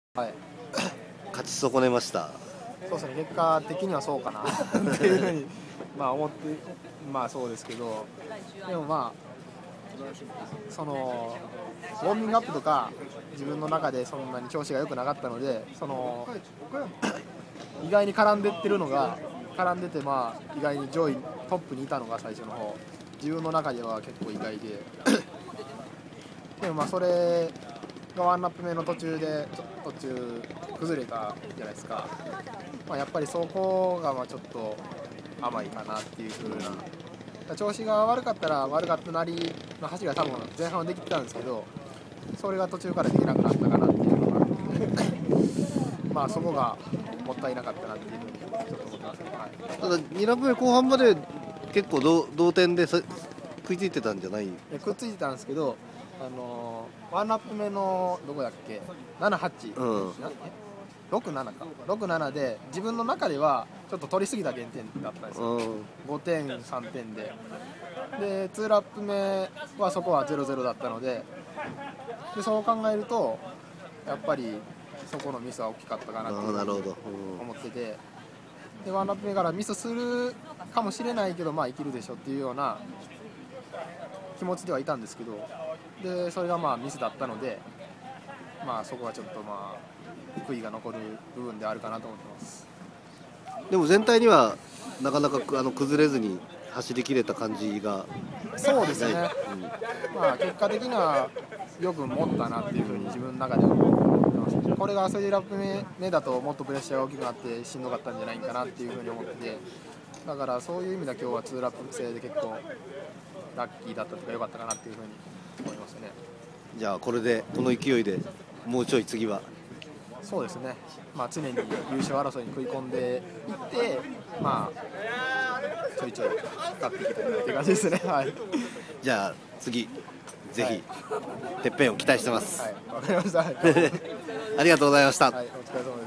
はい、 勝ち損ねました。 そうですね、結果的にはそうかなっていうふうに思って、そうですけど、でもそのウォーミングアップとか自分の中でそんなに調子が良くなかったので、意外に絡んでってるのが絡んでて、意外に上位トップにいたのが最初の方、自分の中では結構意外ででもそれがワンラップ目の途中崩れたじゃないですか。やっぱりそこがちょっと甘いかなっていう風な、調子が悪かったら悪かったなりの走りは多分前半はできてたんですけど、それが途中からできなくなったかなっていうのがあってそこがもったいなかったなっていうふうにちょっと思ってますね。はい、 ただ2ラップ目後半まで結構同点で食いついてたんじゃない？ くっついてたんですけど、ワンラップ目のどこだっけ、7、8、6、7か、6、7で自分の中ではちょっと取りすぎた減点だったんですよ。5点、3点で。で、2ラップ目はそこは 0-0 だったので、そう考えると、やっぱりそこのミスは大きかったかなと思ってて、で、1ラップ目からミスするかもしれないけど、生きるでしょっていうような気持ちではいたんですけど、でそれがミスだったので、そこはちょっと悔いが残る部分であるかなと思ってます。 でも全体にはなかなか崩れずに走り切れた感じが。 そうですね、結果的にはよく持ったなっていうふうに自分の中では思ってます。これが3ラップ目だともっとプレッシャーが大きくなってしんどかったんじゃないかなっていうふうに思ってて、だからそういう意味では今日は2ラップ制で結構ラッキーだったとか良かったかなっていうふうに思いますね。 じゃあこれでこの勢いでもうちょい次は。 そうですね、常に優勝争いに食い込んでいって、ちょいちょい勝っていきたいなっていう感じですね。はい、 じゃあ次ぜひ、てっぺんを期待してます。 はい、わかりました。 ありがとうございました。 はい、お疲れ様です。